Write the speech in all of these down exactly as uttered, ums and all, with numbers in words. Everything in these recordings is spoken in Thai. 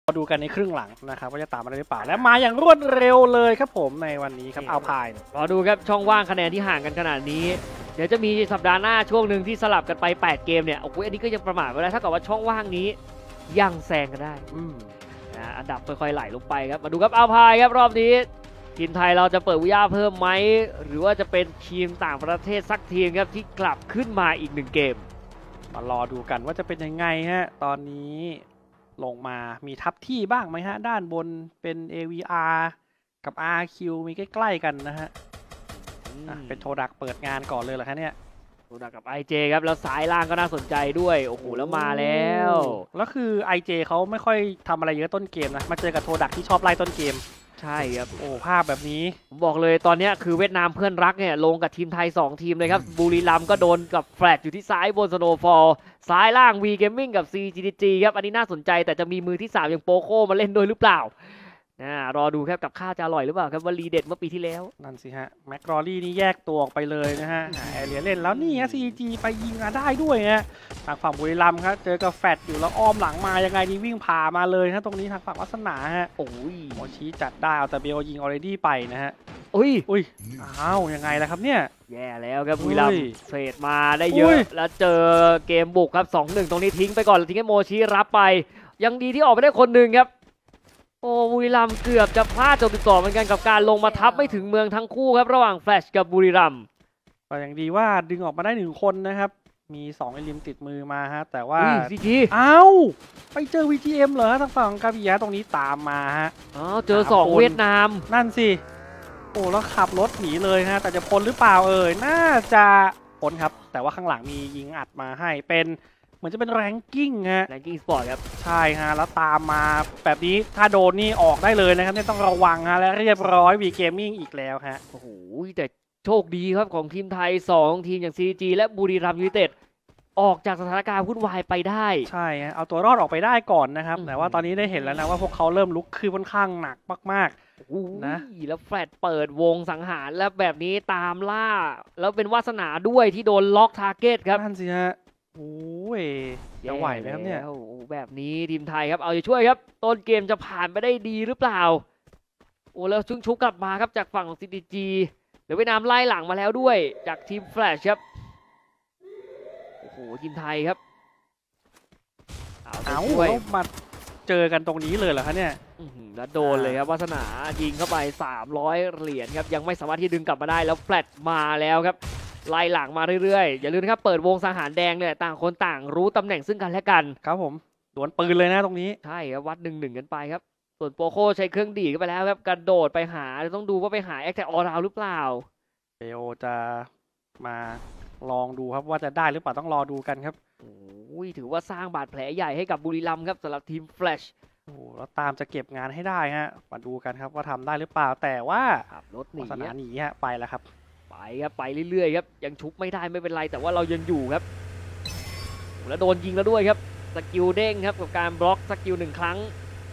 มาดูกันในครึ่งหลังนะครับว่าจะตามมาได้หรือเปล่าและมาอย่างรวดเร็วเลยครับผมในวันนี้ครับเอาพายรอดูครับช่องว่างคะแนนที่ห่างกันขนาดนี้เดี๋ยวจะมีสัปดาห์หน้าช่วงหนึ่งที่สลับกันไปแปดเกมเนี่ยโอ้โหอันนี้ก็ยังประมาทไม่ได้ถ้าเกิดว่าช่องว่างนี้ยังแซงกันได้นะอันดับค่อยๆไหลลงไปครับมาดูครับเอาพายครับรอบนี้ทีมไทยเราจะเปิดวิยาเพิ่มไหมหรือว่าจะเป็นทีมต่างประเทศสักทีมครับที่กลับขึ้นมาอีกหนึ่งเกมมารอดูกันว่าจะเป็นยังไงฮะตอนนี้ลงมามีทับที่บ้างไหมฮะด้านบนเป็น เอ วี อาร์ กับ อาร์ คิว มีใกล้ๆกันนะฮะเป็นโทดักเปิดงานก่อนเลยเหรอคะเนี่ยโทดักกับ ไอ เจ ครับแล้วซ้ายล่างก็น่าสนใจด้วยโอ้โหแล้วมาแล้วแล้วคือ ไอ เจ เขาไม่ค่อยทำอะไรเยอะต้นเกมนะมาเจอกับโทดักที่ชอบไล่ต้นเกมใช่ครับโอ้ภาพแบบนี้ผมบอกเลยตอนนี้คือเวียดนามเพื่อนรักเนี่ยลงกับทีมไทยสองทีมเลยครับบุรีรัมย์ก็โดนกับแฟลตอยู่ที่ซ้ายบนสโนว์ฟอลซ้ายล่าง V Gaming กับ ซี จี ดี จี ครับอันนี้น่าสนใจแต่จะมีมือที่สามอย่างโปโค่มาเล่นด้วยหรือเปล่านะรอดูครับกับข้าวจะอร่อยหรือเปล่าครับวลีเด็ดเมื่อปีที่แล้วนั่นสิฮะแม็กกรอรี่นี่แยกตัวออกไปเลยนะฮะแอเรียเล่นแล้วนี่ฮะ ซี จี ไปยิงมาได้ด้วยฮะทางฝั่งบุรีรัมย์ครับเจอกับแฟตอยู่แล้วอ้อมหลังมายังไงนี่วิ่งผ่ามาเลยฮะตรงนี้ทางฝั่งวัฒนาฮะโอ้ยโมชีจัดได้เอาแต่เบลยิงออเรดี้ไปนะฮะอุ้ยอุ้ยอ้าวยังไงล่ะครับเนี่ยแย่แล้วครับบุรีรัมย์เทรดมาได้เยอะแล้วเจอเกมบุกครับ สองหนึ่ง ตรงนี้ทิ้งไปก่อนทิ้งให้โมชิรับไปยังดีที่ออกไปได้คนหนึ่งครับโอ้บุรีรัมย์เกือบจะพลาดจบติดต่อเหมือนกันกับการลงมาทับไม่ถึงเมืองทั้งคู่ครับระหว่างแฟลชกับบุรีรัมย์ก็อย่างดีว่าดึงออกมาได้หนึ่งคนนะครับมีสองไอริมติดมือมาฮะแต่ว่าซีจีอ้าวไปเจอ วี จี เอ็ม เหรอทางฝั่งกาบิยะตรงนี้ตามมาฮะอ๋อเจอสองเวียดนามนั่นสิโอ้แล้วขับรถหนีเลยฮะแต่จะพ้นหรือเปล่าเอ่ยน่าจะพ้นครับแต่ว่าข้างหลังมียิงอัดมาให้เป็นเหมือนจะเป็นแรงกิ้งฮะแรงกิ้งสปอร์ตครับใช่ฮะแล้วตามมาแบบนี้ถ้าโดนนี่ออกได้เลยนะครับเนี่ยต้องระวังฮะและเรียบร้อยวีเกมมิ่งอีกแล้วฮะโอ้โหแต่โชคดีครับของทีมไทยสองทีมอย่าง ซี จี และบุรีรัมย์ยูไนเต็ดออกจากสถานการณ์วุ่นวายไปได้ใช่ฮะเอาตัวรอดออกไปได้ก่อนนะครับแต่ว่าตอนนี้ได้เห็นแล้วนะว่าพวกเขาเริ่มลุกขึ้นค่อนข้างหนักมากๆนะแล้วแฟลตเปิดวงสังหารแล้วแบบนี้ตามล่าแล้วเป็นวาสนาด้วยที่โดนล็อกทาร์เก็ตครับนั่นสิฮะโอ้ยจะไหวไหมครับเนี่ยแบบนี้ทีมไทยครับเอาใจช่วยครับต้นเกมจะผ่านไปได้ดีหรือเปล่าโอ้แล้วชุงชุกกลับมาครับจากฝั่งของ ซี ดี จี เดี๋ยวเวียดนามไล่หลังมาแล้วด้วยจากทีมแฟลชครับโอ้โหทีมไทยครับเอาแล้วมาเจอกันตรงนี้เลยเหรอคะเนี่ยแล้วโดนเลยครับวาสนายิงเข้าไปสามร้อยเหรียญครับยังไม่สามารถที่ดึงกลับมาได้แล้วแฟลชมาแล้วครับไล่หลังมาเรื่อยๆอย่าลืมนะครับเปิดวงสังหารแดงเนี่ยต่างคนต่างรู้ตำแหน่งซึ่งกันและกันครับผมดวลปืนเลยนะตรงนี้ใช่ครับวัดหนึ่งหนึ่งกันไปครับส่วนโปโคใช้เครื่องดีดกันไปแล้วครับกระโดดไปหาต้องดูว่าไปหาแอคแท็กออราวหรือเปล่าเบลจะมาลองดูครับว่าจะได้หรือเปล่าต้องรอดูกันครับโอ้ยถือว่าสร้างบาดแผลใหญ่ให้กับบุรีรัมย์ครับสำหรับทีมแฟลชโอ้แล้วตามจะเก็บงานให้ได้ฮะมาดูกันครับว่าทำได้หรือเปล่าแต่ว่าขับรถหนีสนามหนีฮะไปแล้วครับไปครับไปเรื่อยๆครับยังชุบไม่ได้ไม่เป็นไรแต่ว่าเรายังอยู่ครับแล้วโดนยิงแล้วด้วยครับสกิลเด้งครับกับการบล็อกสกิลหนึ่งครั้ง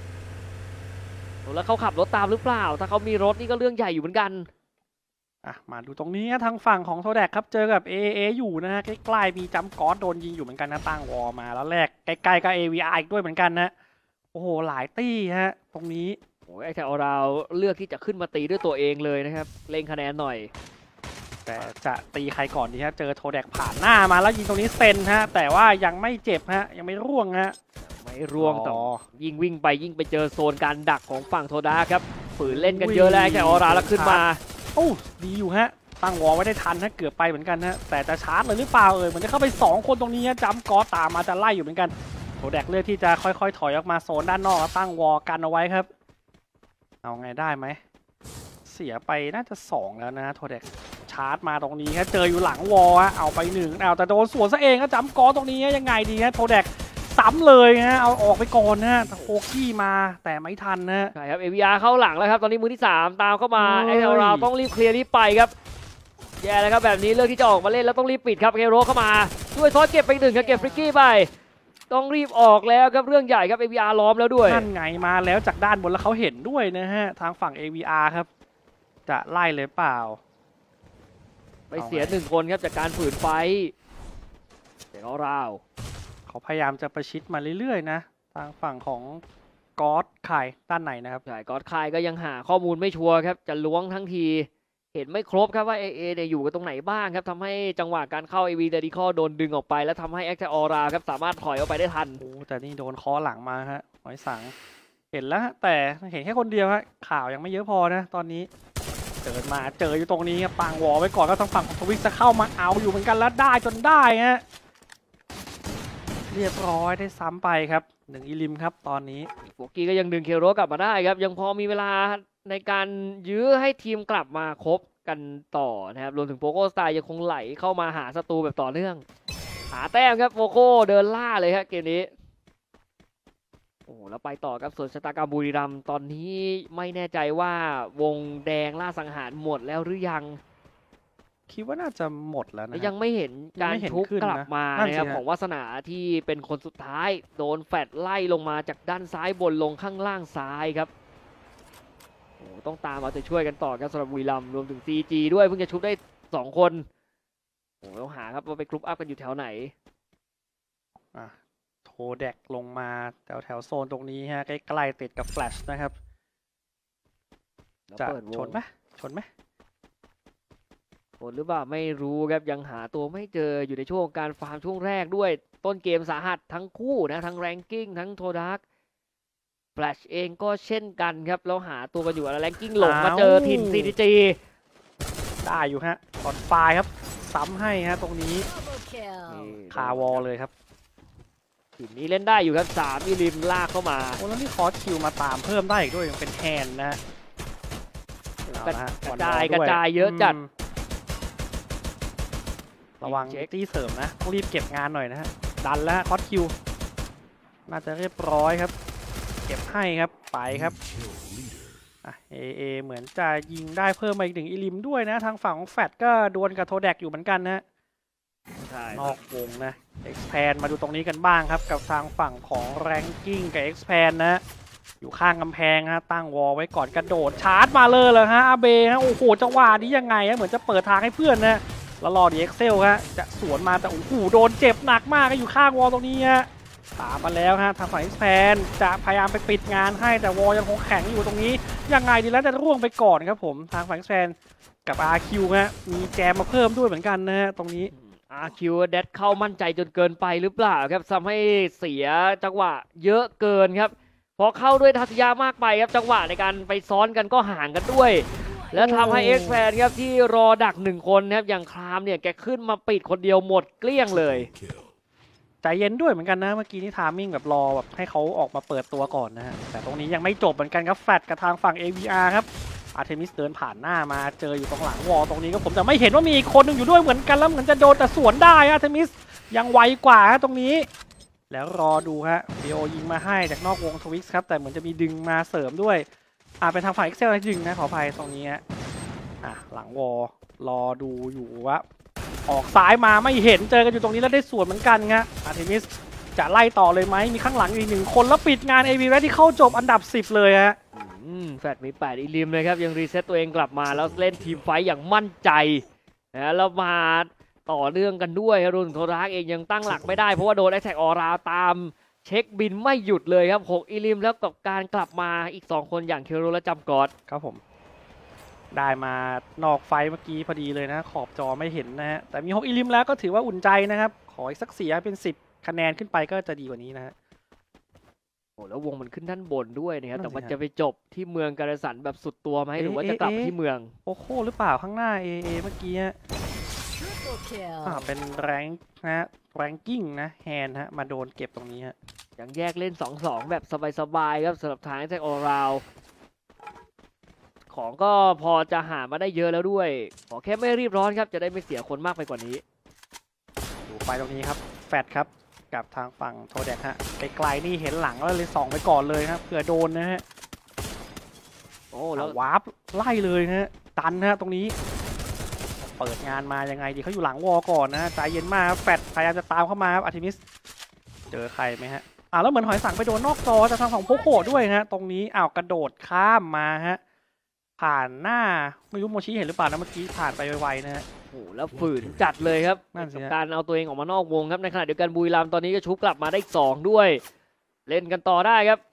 แล้วเขาขับรถตามหรือเปล่าถ้าเขามีรถนี่ก็เรื่องใหญ่อยู่เหมือนกันอ่ะมาดูตรงนี้ทางฝั่งของโทแดกครับเจอกับ เอ เอ อยู่นะฮะใกล้ๆมีจัมป์ก๊อตโดนยิงอยู่เหมือนกันนะตั้งวอลมาแล้วแรกใกล้ๆก็ เอ วี อาร์ อีกด้วยเหมือนกันนะโอ้โหหลายตี้ฮะตรงนี้โอ้ยแต่เราเลือกที่จะขึ้นมาตีด้วยตัวเองเลยนะครับเล่งคะแนนหน่อยแต่จะตีใครก่อนดีฮะเจอโทแดกผ่านหน้ามาแล้วยิงตรงนี้เซนฮะแต่ว่ายังไม่เจ็บฮะยังไม่ร่วงฮะไม่ร่วงต่อยิ่งวิ่งไปยิ่งไปเจอโซนการดักของฝั่งโทดาครับฝืนเล่นกันเยอะแล้วแต่ออราแล้วขึ้นมาโอ้ดีอยู่ฮะตั้งวอลไว้ได้ทันฮะเกือบไปเหมือนกันฮะแต่จะชาร์จเลยหรือเปล่าเอ่ยเหมือนจะเข้าไปสองคนตรงนี้ฮะจัมป์ก๊อตตามมาจะไล่อยู่เหมือนกันโทแดกเลือกที่จะค่อยๆถอยออกมาโซนด้านนอกแล้วตั้งวอลกันเอาไว้ครับเอาไงได้ไหมเสียไปน่าจะสองแล้วนะโทแดกชาร์จมาตรงนี้ฮะเจออยู่หลังวอลฮะเอาไปหนึ่งเอาแต่โดนสวนซะเองก็จัมป์ก๊อตตรงนี้ยังไงดีฮะโทแดกซ้ำเลยฮะเอาออกไปก่อนนะโคกี้มาแต่ไม่ทันนะใช่ครับ เอ วี อาร์ เข้าหลังแล้วครับตอนนี้มือที่สามตามเข้ามาไอ้เราต้องรีบเคลียร์รีบไปครับแย่แล้วครับแบบนี้เลือกที่จะออกมาเล่นแล้วต้องรีบปิดครับเคโรเข้ามาด้วยซอสเก็บไปหนึ่งครับเก็บฟริกกี้ไปต้องรีบออกแล้วครับเรื่องใหญ่ครับ เอ วี อาร์ ล้อมแล้วด้วยนั่นไงมาแล้วจากด้านบนแล้วเขาเห็นด้วยนะฮะทางฝั่ง เอ วี อาร์ ครับจะไล่เลยเปล่าไปเสียหนึ่งคนครับจากการฝืนไฟเดี๋ยวเราเขาพยายามจะประชิดมาเรื่อยๆนะทางฝั่งของกอดไข่ด้านไหนนะครับใช่กอดคายก็ยังหาข้อมูลไม่ชัวร์ครับจะล้วงทั้งทีเห็นไม่ครบครับว่าเอเอเนี่ยอยู่กันตรงไหนบ้างครับทำให้จังหวะการเข้า เอ วี Radical โดนดึงออกไปแล้วทำให้แอคชั่นออราครับสามารถถอยออกไปได้ทันโอ้แต่นี่โดนเคอหลังมาฮะหอยสังเห็นแล้วฮะแต่เห็นแค่คนเดียวฮะข่าวยังไม่เยอะพอนะตอนนี้เดินมาเจออยู่ตรงนี้ครับปางวอไว้ก่อนก็ทางฝั่งของทวิกจะเข้ามาเอาอยู่เหมือนกันแล้วได้จนได้ฮะเรียบร้อยได้ซ้ำไปครับหนึ่งอิลิมครับตอนนี้โฟกี้ก็ยังดึงเคโรกลับมาได้ครับยังพอมีเวลาในการยื้อให้ทีมกลับมาครบกันต่อนะครับรวมถึงโปโกสไตล์ยังคงไหลเข้ามาหาศัตรูแบบต่อเนื่องหาแต้มครับโฟโกเดินล่าเลยครับเกมนี้โอ้แล้วไปต่อครับส่วนชะตากรรมบุรีรัมย์ตอนนี้ไม่แน่ใจว่าวงแดงล่าสังหารหมดแล้วหรือยังคิดว่าน่าจะหมดแล้วนะฮะยังไม่เห็นการยังไม่เห็นทุบขึ้นนะกลับมานั่นสินะครับฮะของวาสนาที่เป็นคนสุดท้ายโดนแฟดไล่ลงมาจากด้านซ้ายบนลงข้างล่างซ้ายครับโอ้ต้องตามเอาใจช่วยกันต่อครับสำหรับบุรีรัมย์รวมถึง ซี จี ด้วยเพิ่งจะชุบได้สองคนโอ้ต้องหาครับว่าไปกรุ๊ปอัพกันอยู่แถวไหนอ่ะโทแดกลงมาแถวแถวโซนตรงนี้ฮะใกล้ๆติดกับแฟลชนะครับแล้วจะเปิดวชงนไหมชนไหมชนหรือเปล่าไม่รู้ครับยังหาตัวไม่เจออยู่ในช่วงการฟาร์มช่วงแรกด้วยต้นเกมสาหัสทั้งคู่นะทั้งแรงกิ้งทั้งโทดักแฟลชเองก็เช่นกันครับแล้วหาตัวกันอยู่แล้วแรงกิ้งหลงมาเจอถิ่น ซี ดี จีได้อยู่ฮะกดไฟล์ครับซ้ำให้ฮะตรงนี้คาวอลเลยครับถิ่นนี้เล่นได้อยู่ครับสามมิลลิมลากเข้ามาโอ้แล้วนี่คอร์สคิวมาตามเพิ่มได้อีกด้วยยังเป็นแฮนด์นะฮะเอาละฮะกระจายวันวอลด้วกระจายเยอะจัดมระวังเช็คตีเสริมนะต้องรีบเก็บงานหน่อยนะฮะดันแล้วฮะคอร์สคิวน่าจะเรียบร้อยครับ เก็บให้ครับไปครับอ่ะเอเอเหมือนจะยิงได้เพิ่มมาอีกหนึ่งอิลิมด้วยนะทางฝั่งของแฟดก็ดวลกับโทแดกอยู่เหมือนกันนะใช่นอกวงนะ expand มาดูตรงนี้กันบ้างครับ กับทางฝั่งของ ranking กับ expand นะ อยู่ข้างกำแพงฮะตั้งวอลไว้ก่อนกระโดดชาร์จมาเลยเลยฮะอาเบฮะโอ้โหจังหวะนี้ยังไงฮะเหมือนจะเปิดทางให้เพื่อนนะแล้วรอดีเอ็กเซลฮะจะสวนมาแต่โอ้โหโดนเจ็บหนักมากอยู่ข้างวอลตรงนี้ฮะตามมาแล้วฮะทางฝั่ง expand จะพยายามไปปิดงานให้แต่วอลยังคงแข็งอยู่ตรงนี้ยังไงดีแล้วจะร่วงไปก่อนครับผมทางฝั่ง expand กับ อาร์ คิว ฮะมีแจมมาเพิ่มด้วยเหมือนกันนะฮะตรงนี้อาร์คิวเดดเข้ามั่นใจจนเกินไปหรือเปล่าครับทำให้เสียจังหวะเยอะเกินครับพอเข้าด้วยทัศยามากไปครับจังหวะในการไปซ้อนกันก็ห่างกันด้วย แล้วทำให้เอ็กแฟนครับที่รอดักหนึ่งคนนะครับอย่างครามเนี่ยแกขึ้นมาปิดคนเดียวหมดเกลี้ยงเลยใจเย็นด้วยเหมือนกันนะเมื่อกี้นี่ทามมิ่งแบบรอแบบให้เขาออกมาเปิดตัวก่อนนะฮะแต่ตรงนี้ยังไม่จบเหมือนกันครับแฟลตกับทางฝั่ง เอ วี อาร์ ครับอาร์เทมิสเดินผ่านหน้ามาเจออยู่ตรงหลังวอลตรงนี้ก็ผมแต่ไม่เห็นว่ามีอีกคนหนึ่งอยู่ด้วยเหมือนกันแล้วเหมือนจะโดนแต่สวนได้อาร์เทมิสยังไวกว่าฮะตรงนี้ แล้วรอดูฮะบีโอยิงมาให้จากนอกวงทวิกส์ครับแต่เหมือนจะมีดึงมาเสริมด้วยอ่าเป็นทางฝั่งเอ็กเซลดึงนะขออภัยตรงนี้ฮะอ่ะหลังวอลรอดูอยู่ว่าออกซ้ายมาไม่เห็นเจอกันอยู่ตรงนี้แล้วได้สวนเหมือนกันฮะอาร์เทมิสจะไล่ต่อเลยไหมมีข้างหลังอีกหนึ่งคนแล้วปิดงาน เอ วี Ready เข้าจบอันดับสิบเลยฮะอืมแฟดมีแปดอิลิมเลยครับยังรีเซ็ตตัวเองกลับมาแล้วเล่นทีมไฟท์อย่างมั่นใจนะแล้วมาต่อเนื่องกันด้วยครับรวมถึงโทรักเองยังตั้งหลักไม่ได้เพราะว่าโดนแอทแทกออราตามเช็คบินไม่หยุดเลยครับหกอิลิมแล้วกับการกลับมาอีกสองคนอย่างเคโรและจำกอดครับผมได้มานอกไฟเมื่อกี้พอดีเลยนะขอบจอไม่เห็นนะฮะแต่มีหกอิลิมแล้วก็ถือว่าอุ่นใจนะครับขออีกสักเสียเป็นสิบคะแนนขึ้นไปก็จะดีกว่านี้นะฮะโอ้แล้ววงมันขึ้นด้านบนด้วยนะครับนั่นสิแต่มันฮะจะไปจบที่เมืองการสันแบบสุดตัวไหมเอ๊ะหรือว่าจะกลับเอ๊ะที่เมืองโอโคหรือเปล่าข้างหน้าเอเอเมื่อกี้ฮะอ่าเป็นแรงนะฮะแรงกิ้งนะแฮนฮะมาโดนเก็บตรงนี้ฮะยังแยกเล่น สองสอง แบบสบายๆครับสำหรับทางแท็กออราวของก็พอจะหามาได้เยอะแล้วด้วย ขอแค่ไม่รีบร้อนครับ จะได้ไม่เสียคนมากไปกว่านี้ดูไปตรงนี้ครับแฟดครับกับทางฝั่งโทแดกฮะไกลๆนี่เห็นหลังแล้วเลยส่องไปก่อนเลยครับเผื่อโดนนะฮะโอ้แล้ววาร์ปไล่เลยนะฮะตันนะฮะตรงนี้ เปิดงานมายังไงดีเขาอยู่หลังวอลก่อนนะฮะใจเย็นมากครับแฟดพยายามจะตามเข้ามาครับอาร์ทิมิสเจอใครไหมฮะอ่าแล้วเหมือนหอยสังไปโดนนอกจอจากทางฝั่งโพโคด้วยฮะตรงนี้อ้าวกระโดดข้ามมาฮะผ่านหน้าไม่รู้โมชิเห็นหรือเปล่านะเมื่อกี้ผ่านไปไวๆนะฮะโอ้แล้วฝืนจัดเลยครับนั่นสิกับฮะการเอาตัวเองออกมานอกวงครับในขณะเดียวกันบุรีรัมย์ตอนนี้ก็ชุบกลับมาได้อีกสองด้วย เล่นกันต่อได้ครับ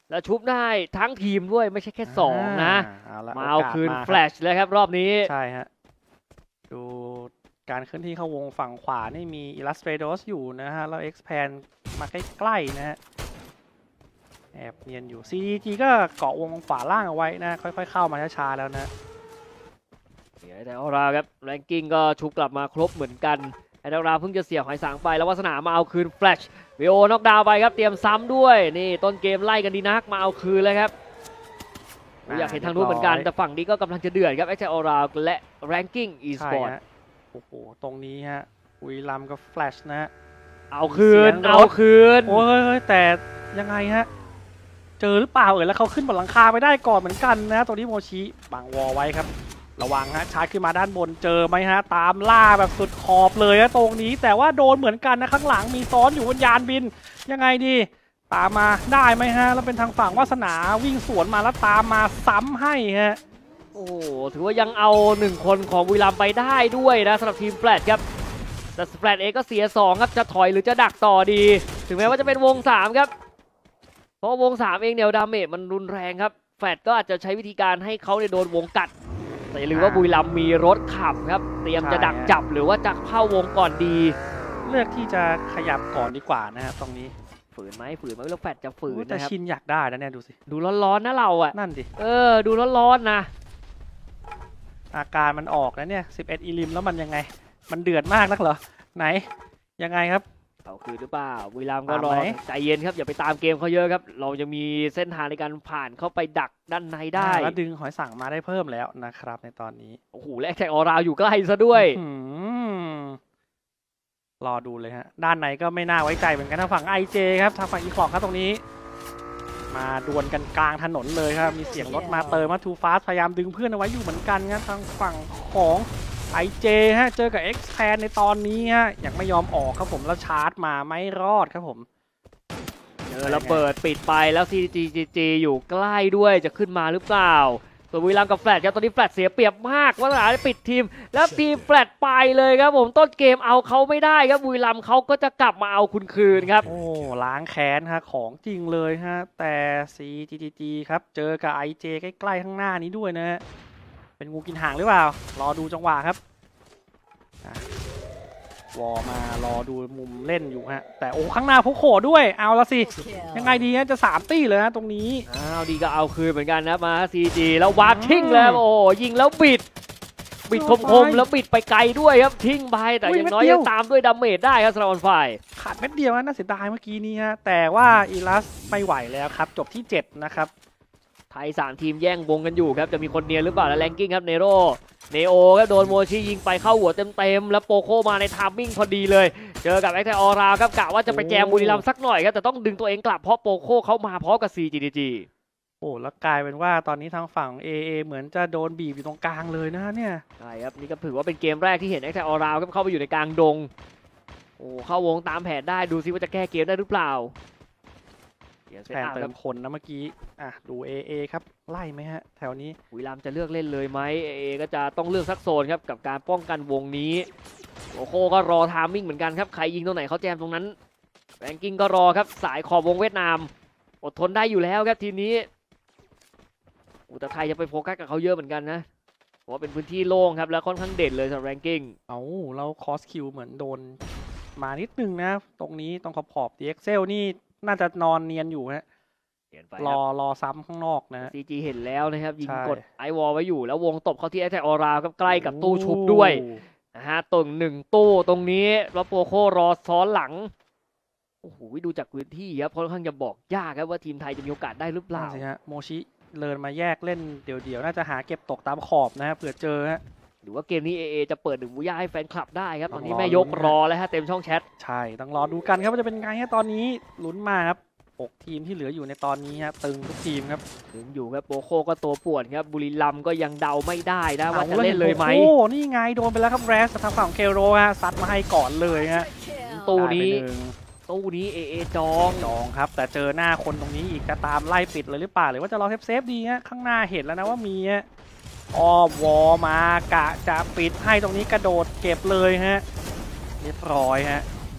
แล้วชุบได้ทั้งทีมด้วยไม่ใช่แค่สองนะเอาละมาเอาคืนโกสแฟลชเลยครับรอบนี้ใช่ฮะดูการเคลื่อนที่เข้าวงฝั่งขวานี่มี Illustrados อยู่นะฮะแล้ว Expand มาใกล้ๆนะฮะแอบเนียนอยู่ ซี ดี จี ก็เกาะวงขวาล่างเอาไว้นะค่อยๆเข้ามาช้าๆแล้วนะแต่ออราครับแรงกิ้งก็ชุบกลับมาครบเหมือนกันไอ้ดาราเพิ่งจะเสียหอยสังไปแล้ววาสนามาเอาคืนแฟลชวีโอน็อกดาวน์ไปครับเตรียมซ้ำด้วยนี่ต้นเกมไล่กันดีนักมาเอาคืนเลยครับอยากเห็นทางนู้นเหมือนกันแต่ฝั่งนี้ก็กำลังจะเดือดครับไอ้เจ้าออราและแรงกิ้งอีสใช่ปอร์ตฮะโอ้โหตรงนี้ฮะอุยลัมกับแฟลชนะฮะเอาคืนเสียงรถเอาคืนโอ้ยแต่ยังไงฮะเจอหรือเปล่าเอ่ยแล้วเขาขึ้นบนหลังคาไปได้ก่อนเหมือนกันนะตัวนี้โมชิบังวอไว้ครับระวังฮะชาร์จขึ้นมาด้านบนเจอไหมฮะตามล่าแบบสุดขอบเลยฮะตรงนี้แต่ว่าโดนเหมือนกันนะข้างหลังมีซ้อนอยู่บนยานบินยังไงดีตามมาได้ไหมฮะแล้วเป็นทางฝั่งวาสนาวิ่งสวนมาแล้วตามมาซ้ำให้ฮะโอ้โหถือว่ายังเอาหนึ่งคนของบุรีรัมย์ไปได้ด้วยนะสำหรับทีมแฟลชครับแต่แฟลชเองก็เสียสองครับจะถอยหรือจะดักต่อดี ถึงแม้ว่าจะเป็นวงสามครับเพราะวงสามเองเนี่ยดาเมจมันรุนแรงครับแฟลชก็อาจจะใช้วิธีการให้เขาเนี่ยโดนวงกัดแต่อย่าลืมว่าบุรีรัมย์มีรถขับครับเตรียมจะดักจับหรือว่าจะเข้าวงก่อนดีเลือกที่จะขยับก่อนดีกว่านะฮะตรงนี้ฝืนไหมฝืนไหมแล้วแฟลชจะฝืนแต่นะครับชินอยากได้นะเนี่ยดูสิดูร้อนๆนะเราอ่ะนั่นดิเออดูร้อนๆนะอาการมันออกแล้วเนี่ยสิบเอ็ดอีลิมแล้วมันยังไงมันเดือดมากนักเหรอไหนยังไงครับเอาคืนหรือเปล่าบุรีรัมย์ก็รอตามไหมใจเย็นครับอย่าไปตามเกมเขาเยอะครับเราจะมีเส้นทางในการผ่านเข้าไปดักด้านในได้แล้วดึงหอยสั่งมาได้เพิ่มแล้วนะครับในตอนนี้โอ้โหและแท็กออราวอยู่ใกล้ซะด้วยอืมรอดูเลยฮะด้านในก็ไม่น่าไว้ใจเหมือนกันทางฝั่ง ไอ เจ ครับทางฝั่งอีคอกครับตรงนี้ มาดวลกันกลางถนนเลยครับมีเสียงรถมาเติมมาทูฟาสพยายามดึงเพื่อนเอาไว้อยู่เหมือนกันครับทางฝั่งของ ไอ เจ ฮะเจอกับ Expand ในตอนนี้ฮะยังไม่ยอมออกครับผมแล้วชาร์จมาไม่รอดครับผมเออระเบิดปิดไปแล้ว ซี จี จี จี อยู่ใกล้ด้วยจะขึ้นมาหรือเปล่าตัวบุรีรัมย์กับแฟลชครับตอนนี้แฟลชเสียเปรียบมากว่าหลาปิดทีมแล้วทีมแฟลชไปเลยครับผมต้นเกมเอาเขาไม่ได้ครับบุรีรัมย์เขาก็จะกลับมาเอาคุณคืนครับโอ้ล้างแค้นฮะของจริงเลยฮะแต่ ซี จี จี จี ครับเจอกับ ไอ เจ ใกล้ๆข้างหน้านี้ด้วยนะฮะเป็นงูกินหางหรือเปล่ารอดูจังหวะครับอ่ะวอมารอดูมุมเล่นอยู่ฮะแต่โอ้ข้างหน้าพวกโขด้วยเอาละสิยังไงดีฮะจะสามตี้เลยฮะตรงนี้อ้าวดีก็เอาคืนเหมือนกันนะมา ซี จี แล้ววาร์ปทิ้งแล้วโอ้ยิงแล้วบิดบิดคมๆแล้วบิดไปไกลด้วยครับทิ้งไปแต่อย่างน้อยยังตามด้วยดาเมจได้ครับสำหรับออนไฟขาดเม็ดเดียวนะน่าเสียดายเมื่อกี้นี้ฮะแต่ว่าอีลัสไม่ไหวแล้วครับจบที่เจ็ดนะครับไทยสามทีมแย่งวงกันอยู่ครับจะมีคนเนียนหรือเปล่าแล้วแรงกิ้งครับเนโรเนโอครับโดนโมชิยิงไปเข้าหัวเต็มๆแล้วโปโคมาในไทามมิ่งพอดีเลยเจอกับแอคไทออราครับกะว่าจะไปแจมบุรีรัมย์สักหน่อยครับแต่ต้องดึงตัวเองกลับเพราะโปโคเขามาพร้อมกับ ซี จี จีโอ้แล้วกลายเป็นว่าตอนนี้ทางฝั่ง เอ เอ เหมือนจะโดนบีบอยู่ตรงกลางเลยนะเนี่ยใช่ครับนี่ก็ถือว่าเป็นเกมแรกที่เห็นแอคไทออราครับเข้าไปอยู่ในกลางดงโอ้เข้าวงตามแผนได้ดูซิว่าจะแก้เกมได้หรือเปล่าแทนเติมคนนะเมื่อกี้อ่ะดู เอ เอ ครับไล่ไหมฮะแถวนี้บุรีรัมย์จะเลือกเล่นเลยไหมเอเอก็จะต้องเลือกสักโซนครับกับการป้องกันวงนี้โอโคก็รอทามมิ่งเหมือนกันครับใครยิงตรงไหนเขาแจมตรงนั้นแรงกิ้งก็รอครับสายขอบวงเวียดนามอดทนได้อยู่แล้วครับทีนี้อุตไทยจะไปโฟกัสกับเขาเยอะเหมือนกันนะเพราะว่าเป็นพื้นที่โล่งครับแล้วค่อนข้างเด่นเลยสำหรับแรงกิ้งเอาเราคอสคิวเหมือนโดนมานิดนึงนะตรงนี้ตรงขอบขอบดีเอ็กเซลนี่น่าจะนอนเนียนอยู่ฮะรอรอซ้ำข้างนอกนะซี จี เห็นแล้วนะครับยิงใช่กดไอวอลไว้อยู่แล้ววงตบเข้าที่แอตแทกออราครับใกล้กับตู้ชุบด้วยนะฮะตรงหนึ่งตู้ตรงนี้แล้วโปโครอซ้อนหลังโอ้โหดูจากพื้นที่ครับค่อนข้างจะบอกยากครับว่าทีมไทยจะมีโอกาสได้หรือเปล่านั่นสิฮะโมชิเลินมาแยกเล่นเดี่ยวๆน่าจะหาเก็บตกตามขอบนะฮะเผื่อเจอฮะหรือว่าเกมนี้ เอ เอ จะเปิดหนึ่งบุย่าให้แฟนคลับได้ครับต้ตออง นนี้รอแม่ยกลุ้นนะรอแล้วฮะเต็มช่องแชทใช่ต้องรอดูกันครับว่าจะเป็นไงฮะตอนนี้ลุ้นมากครับหกทีมที่เหลืออยู่ในตอนนี้ฮะตึงทุกทีมครับถึงอยู่ครับโปโคก็ตัวป่วนครับบุรีรัมย์ก็ยังเดาไม่ได้นะว่าจะเล่นเลยไหมโอ้นี่ไงโดนไปแล้วครับแรสทางฝั่งเคโรฮะซัดมาให้ก่อนเลยฮะตู้นี้ได้ไปหงตู้นี้ เอ เอ จองจองครับแต่เจอหน้าคนตรงนี้อีกจะตามไล่ปิดเลยหรือเปล่าหรือว่าจะรอเซฟๆดีฮะข้างหน้าเห็นแล้วนะว่ามีฮะอ้อมวอมากะจะปิดให้ตรงนี้กระโดดเก็บเลยฮะเรียบร้อยฮะอ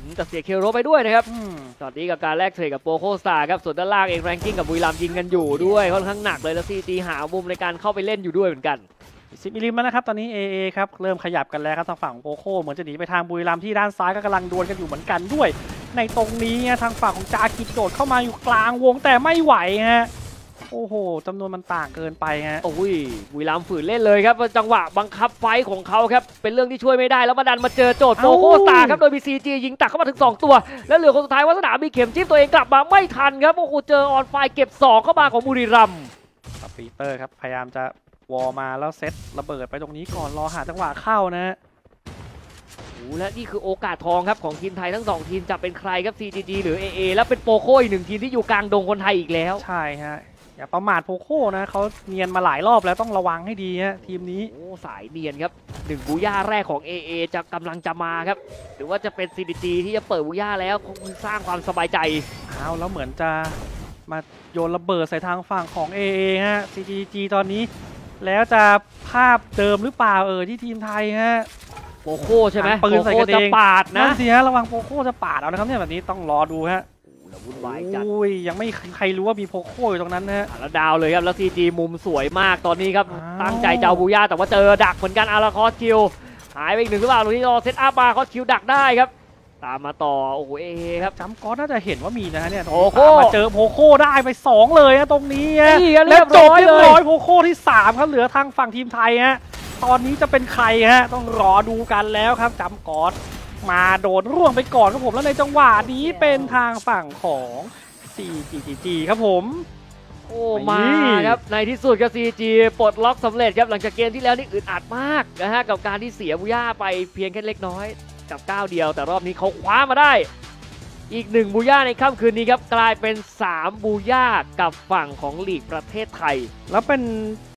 แต่เสียเคโรไปด้วยนะครับอืมตอนนี้กับการแลกเทรดกับโปโคสตาร์ครับส่วนด้านล่างเองแรงกิ้งกับบุรีรัมย์ยิงกันอยู่ด้วยค่อนข้างหนักเลยแล้วซีจีหามุมในการเข้าไปเล่นอยู่ด้วยเหมือนกันสิบมิลลิมนะครับตอนนี้ เอ เอ ครับเริ่มขยับกันแล้วครับทางฝั่งโปโคเหมือนจะหนีไปทางบุรีรัมย์ที่ด้านซ้ายก็กำลังดวลกันอยู่เหมือนกันด้วย ในตรงนี้ทางฝั่งของจากิดโดดเข้ามาอยู่กลางวงแต่ไม่ไหวฮะโอ้โหจำนวนมันต่างเกินไปฮะโอ้ยบุรีรัมย์ฝืนเล่นเลยครับจังหวะบังคับไฟของเขาครับเป็นเรื่องที่ช่วยไม่ได้แล้วมาดันมาเจอโจทย์โปโคสตาร์ครับโดยมีซีจียิงตักเข้ามาถึงสองตัวแล้วเหลือคนสุดท้ายวัฒนามีเข็มจิ้มตัวเองกลับมาไม่ทันครับโอ้โหเจอออนไฟเก็บสองเข้ามาของบุรีรัมย์ปีเตอร์ครับพยายามจะวอลมาแล้วเซตระเบิดไปตรงนี้ก่อนรอหาจังหวะเข้านะโอ้และนี่คือโอกาสทองครับของทีมไทยทั้งสองทีมจะเป็นใครครับ ซี จี จี หรือ เอ เอ แล้วเป็นโปโคอีกหนึ่งทีมที่อยู่กลางดงคนไทยอีกแล้วใช่ฮะอย่าประมาทโปโคนะเขาเนียนมาหลายรอบแล้วต้องระวังให้ดีฮะทีมนี้โอ้สายเนียนครับหนึ่งบูย่าแรกของ เอ เอ จะกำลังจะมาครับหรือว่าจะเป็น ซี จี จี ที่จะเปิดบูย่าแล้วคงสร้างความสบายใจเอาแล้วเหมือนจะมาโยนระเบิดใส่ทางฝั่งของ เอ เอ ฮะ ซี จี จี ตอนนี้แล้วจะภาพเดิมหรือเปล่าเออที่ทีมไทยฮะโปโคใช่ไหมปืนใส่กระเด็นปาดนะนั่นสิฮะระวังโปโคจะปาดเอานะครับเนี่ยแบบนี้ต้องรอดูฮะวุ่นวายจัดอุ้ยยังไม่ใครรู้ว่ามีโปโคอยู่ตรงนั้นนะฮะแล้วดาวเลยครับแล้ว ซี จี มุมสวยมากตอนนี้ครับตั้งใจจะเอาบูย่าแต่ว่าเจอดักเหมือนกันอาราคอสคิวหายไปอีกหนึ่งหรือเปล่าตรงนี้รอเซตอัพมาคอสคิวดักได้ครับตามมาต่อโอ้โหเอครับจำก็น่าจะเห็นว่ามีนะฮะเนี่ยโอ้โหมาเจอโปโคได้ไปสองเลยฮะตรงนี้ฮะแล้วจบเรียบร้อยโปโคที่สามครับเหลือทางฝั่งทีมไทยฮะตอนนี้จะเป็นใครฮะต้องรอดูกันแล้วครับจำกอดมาโดนร่วงไปก่อนครับผมแล้วในจังหวะนี้เป็นทางฝั่งของ ซี จี จี ครับผมโอ้มาครับในที่สุดกับ ซี จี ปลดล็อกสำเร็จครับหลังจากเกมที่แล้วนี่อึดอัดมากนะฮะกับการที่เสียบูย่าไปเพียงแค่เล็กน้อยกับก้าวเดียวแต่รอบนี้เขาคว้ามาได้อีกหนึ่งบูย่าในค่ำคืนนี้ครับกลายเป็นสามบูย่ากับฝั่งของลีกประเทศไทยแล้วเป็น